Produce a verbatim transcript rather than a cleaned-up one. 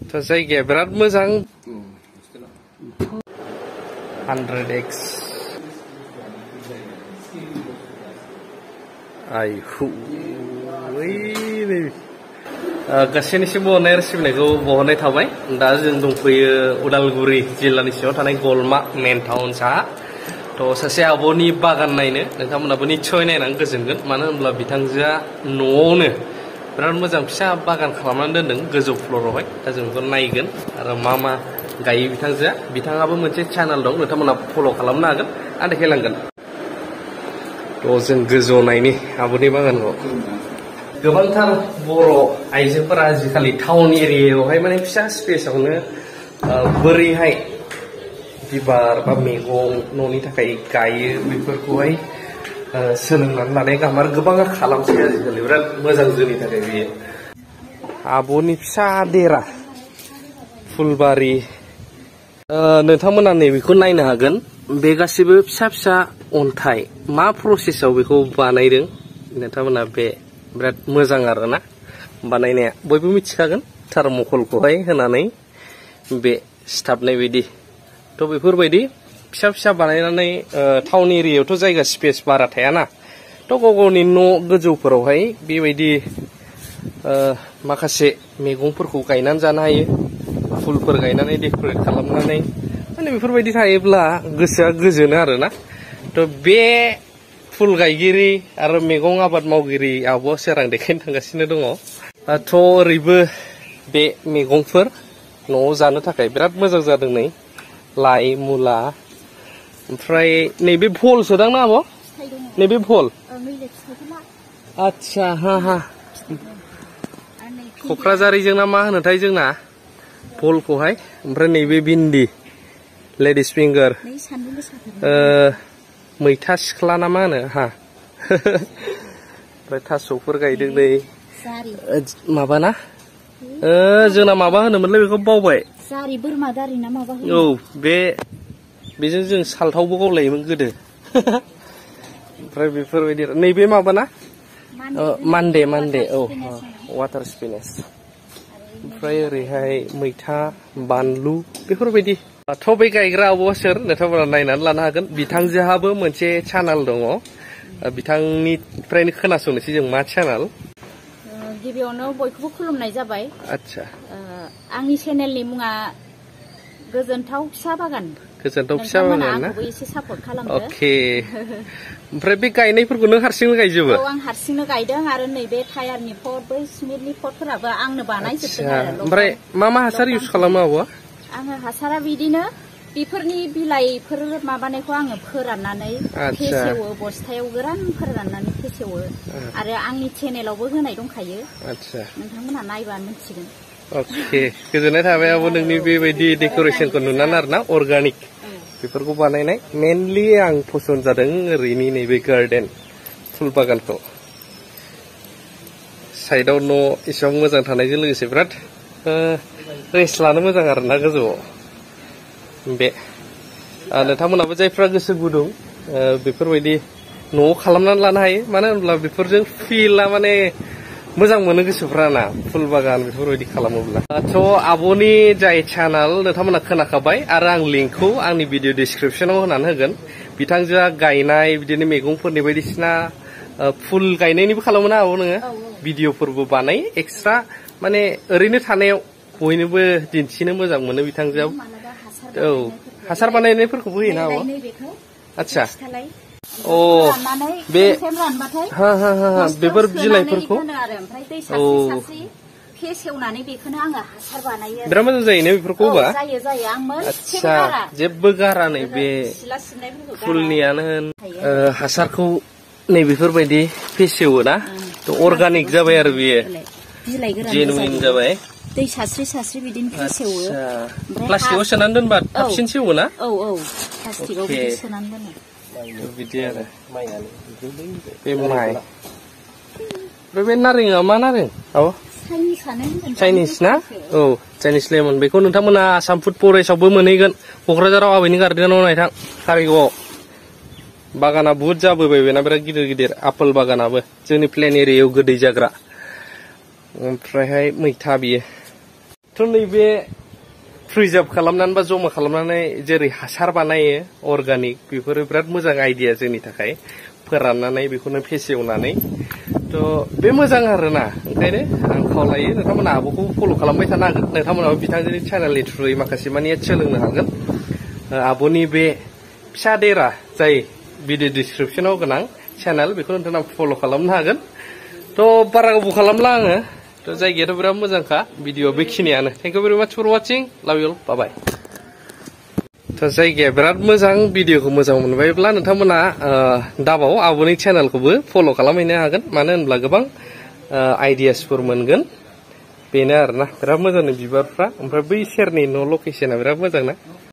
थ' जायगाया बिराद मोजां हानड्रेड एक्स आयहु गासैनिसिम बहननाय आरो सिबिनायखौ बहननाय थाबाय दा जों दंफैयो उदालगुरि जिल्लानि सिङाव थानाय गलमा मेन टाउन साहा थ' सासे आब'नि बागान नायनो नोंथांमोनाबो निस्सय नायनानै गोजोनगोन मानो होनब्ला बिथांजोआ न'आवनो बिराद मोजां फिसा बागान खालामनानै दोनदों गोजौ फ्ल'रावहाय दा जों बेखौ नायगोन आरो मा मा गायो बिथांजोआ बिथाङाबो मोनसे चेनेल दं नोंथांमोना फल' खालामनो हागोन आं देखायलांगोन थ' जों गोजौआव नायनि आब'नि बागानखौ गोबांथार बर' आइजोफोरा आजिखालि टाउन एरियायावहाय माने फिसा स्पेसावनो बोरैहाय बिबार बा मैगं न'नि थाखाय गायो बेफोरखौहाय सोलोंनानै लानाय गाहाम आरो गोबाङा खालामसै आजिखालि बिराद मोजां जोंनि थाखाय बेयो आब'नि फिसा देरा फुलबारि नोंथांमोना नैबेखौ नायनो हागोन बे गासिबो फिसा फिसा अन्थाइ मा प्रसेसआव बेखौ बानायदों नोंथांमोना बे बिराद मोजां आरोना बानायनाया बयबो मिथिखागोन थार्मकलखौहाय होनानै बे सिथाबनाय बायदि थ' बेफोरबायदि फिसा फिसा बानायनानै टाउन एरियायावथ' जायगा स्पेस बारा थायाना थ' गाव गावनि न' गोजौफोरावहाय बेबायदि माखासे मैगंफोरखौ गायनानै जानो हायो फुलफोर गायनानै डेक'रेट खालामनानै माने बेफोरबायदि थायोब्ला गोसोआ गोजोनो आरोना थ' बे फुल गायगिरि आरो मैगं आबाद मावगिरि आब'आ सोरां देखायनो थांगासिनो दङ थ' ओरैबो बे मैगंफोर न'आव जानो थाखाय बिराद मोजां जादों नै लाइ मुला ओमफ्राय नैबे भल सोदां ना आब' नैबे भल आच्छा हा हा क'क्राझारिजों ना मा होनोथाय जोंना भलखौहाय ओमफ्राय नैबे भिन्दि लेडिस फिंगार मैथा सिख्ला ना मा होनो हा ओमफ्राय थास'फोर गायदों नै माबाना जोंना माबा होनोमोनलै बेखौ बावबाय जारि बोरमा दारि ना माबा औ बे बेजों जों सालथावबो गावलायोमोन गोदो ओमफ्राय बेफोरबायदि नैबे माबाना मानदे मानदे औ वाटार स्पिनेस ओमफ्राय ओरैहाय मैथा बानलु बेफोरबायदि थ' बे गायग्रा आब'आ सोर नोंथांमोना नायनानै लानो हागोन बिथांजोहाबो मोनसे चेनेल दङ बिथांनिफ्रायनो खोनासंनोसै जों मा चेनेल गिबियावनो बयखौबो खुलुमनाय जाबाय आच्छा आंनि चेनेलनि मुङा गोजोनथाव फिसा बागान गोजोनथाव फिसा बागान ना एसे सापर्ट खालामदो अके ओमफ्राय बे गायनायफोरखौ नों हारसिंनो गायजोबो औ आं हारसिंनो गायदों आरो नैबे टायारनि पट बै सिमेन्टनि पटफोराबो आंनो बानायजोबदों आरो ओमफ्राय मा मा हासार इउज खालामो आब'आ आङो हासारा बिदिनो बेफोरनि बिलाइफोर माबानायखौ आङो फोराननानै फेसेवो बस्थायाव गोरान फोराननानै फेसेवो आरो आंनि चेनेलावबो होनाय दंखायो नोंथांमोनहा नायबा मिथिगोन अके गोजोननाय थाबाय आब' नोंनि बेबायदि डेक'रेसनखौ नुनानै आरोना अर्गानिक बेफोरखौ बानायनाय मेनलि आं पसन्द जादों ओरैनि नैबे गार्डेन फुल बागानखौ साइडआव न' एसेबां मोजां थानायजों लोगोसे बिराद रेस्ट लानो मोजां आरोना गोजौआव बे नोंथांमोनाबो जायफ्रा गोसो गुदुं बेफोरबायदि न'आव खालामनानै लानो हायो मानो होनब्ला बेफोरजों फिलआ माने मोजां मोनो गोसोफ्रा ना फुल बागान बेफोरबायदि खालामोब्ला थ' आब'नि जाय चेनेल नोंथांमोना खोनाखाबाय आरो आं लिंकखौ आंनि भिडिअ डिसक्रिपसनाव होनानै होगोन बिथांजोआ गायनाय बिदिनो मैगंफोरनि बायदिसिना फुल गायनायनिबो खालामो ना आब' नोङो भिडिअफोरबो बानायो एक्सट्रा माने ओरैनो थानायाव बयनोबो दिन्थिनो मोजां मोनो बिथांजोआ औ हासार बानायनायफोरखौबो होयोना आब' आच्छा अ बे हा हा हा बेफोर बिलाइफोरखौ औ फेसेवनानै बेखौनो आङो हासार बानायो बिराद मोजां जायो ने बेफोरखौ होबा जायो जायो आं आच्छा जेबो गारा नै बे फुलनियानो होन हासारखौ नै बेफोरबायदि फेसेवो ना अर्गानिक जाबाय आरो बेयो जेनुइन जाबाय दै सास्रि सास्रि बिदिनो फेसेवो प्लास्टिकआव सोनानै दोनबा थाबसिन सेवो ना औ औ प्लास्टिकआव बिदि सोनानै दोनो बिदि आरो बे माइ ओमफ्राय बे नारेंआ मा नारें आब' चाइनिस ना औ चाइनिस लेमन बेखौ नोंथांमोना आसाम फुड फरेस्टआवबो मोनहैगोन क'क्राझाराव आबैनि गार्डेनाव नायथां कारिगावआव बागाना बुहुत जाबोबाय बेना बिराद गिदिर गिदिर आपेल बागानाबो जोंनि प्लेन एरियायाव गोदै जाग्रा ओमफ्रायहाय मैथा बियो थ' नैबे प्रिजार्भ खालामनानै बा जमा खालामनानै जेरै हासार बानायो अर्गानिक बेफोरो बिराद मोजां आइडिया जोंनि थाखाय फोराननानै बेखौनो फेसेवनानै थ' बे मोजां आरोना ओंखायनो आं खावलायो नोंथांमोना आब'खौ फल' खालामबाय थानो हागोन नोंथांमोनाबो बिथांजोनि चेनेलनि थ्रुयै माखासे मानिया सोलोंनो हागोन आब'नि बे फिसा देरा जाय भिडिअ डिसक्रिपसनाव गोनां चेनेल बेखौ नोंथाङा फल' खालामनो हागोन थ' बारा गोबाव खालामला आङो थ' जायगायाथ' बिराद मोजांखा भिडिअ बेखिनियानो thank you very much for watching love you अल बाय बाय थ' जायगाया बिराद मोजां भिडिअखौ मोजां मोनबायब्ला नोंथांमोना दाबाव आब'नि चेनेलखौबो फल' खालामहैनो हागोन मानो होनब्ला गोबां आइडियासफोर मोनगोन बेनो आरोना बिराद मोजां बिबारफ्रा ओमफ्राय बै सेरनि न' लकेसना बिराद मोजां ना